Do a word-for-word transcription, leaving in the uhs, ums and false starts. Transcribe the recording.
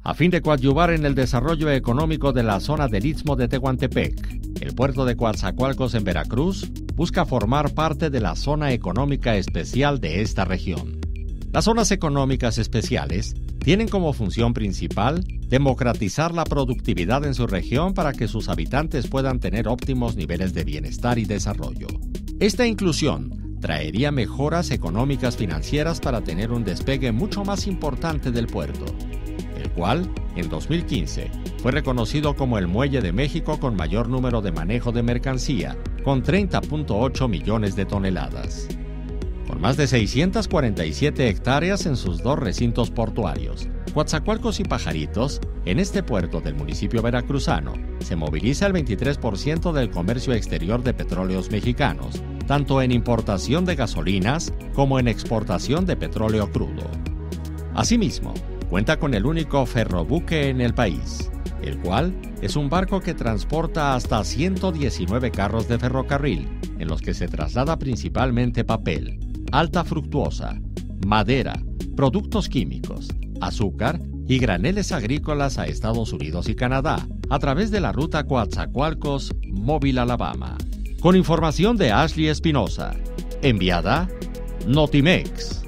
A fin de coadyuvar en el desarrollo económico de la zona del Istmo de Tehuantepec, el puerto de Coatzacoalcos en Veracruz busca formar parte de la zona económica especial de esta región. Las zonas económicas especiales tienen como función principal democratizar la productividad en su región para que sus habitantes puedan tener óptimos niveles de bienestar y desarrollo. Esta inclusión traería mejoras económicas financieras para tener un despegue mucho más importante del puerto, el cual, en dos mil quince, fue reconocido como el muelle de México con mayor número de manejo de mercancía, con treinta punto ocho millones de toneladas. Con más de seiscientas cuarenta y siete hectáreas en sus dos recintos portuarios, Coatzacoalcos y Pajaritos, en este puerto del municipio veracruzano, se moviliza el veintitrés por ciento del comercio exterior de petróleos mexicanos, tanto en importación de gasolinas como en exportación de petróleo crudo. Asimismo, cuenta con el único ferrobuque en el país, el cual es un barco que transporta hasta ciento diecinueve carros de ferrocarril, en los que se traslada principalmente papel, alta fructuosa, madera, productos químicos, azúcar y graneles agrícolas a Estados Unidos y Canadá, a través de la ruta Coatzacoalcos, Mobile, Alabama. Con información de Ashley Espinosa, enviada Notimex.